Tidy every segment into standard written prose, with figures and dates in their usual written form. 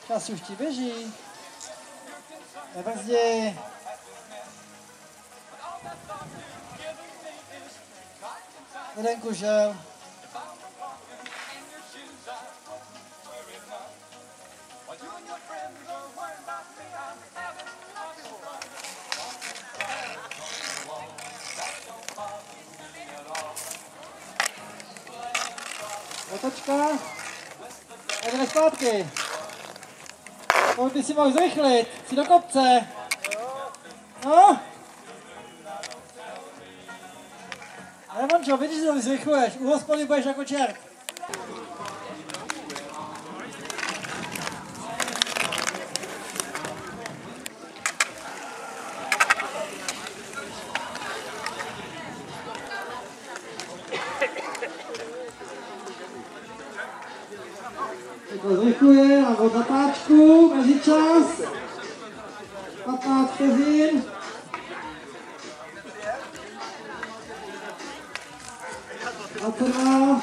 Čas už ti běží. Nebrzdi. Jeden kužel. Otočka. A jdeme zpátky. To by si mohl zrychlit. Jsi do kopce. No. Ale Mončo, vidíš, že to zrychluješ. U hospody budeš jako čert. To zrychluje, mám od zatáčku, mezičas, 15 vteřin. A trvá.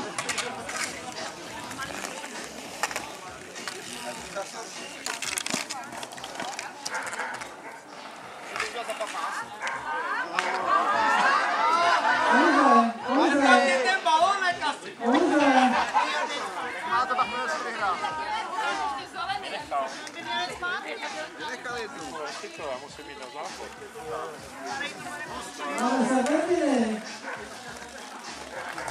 Já musím jít na záchod. Ale se vrtili.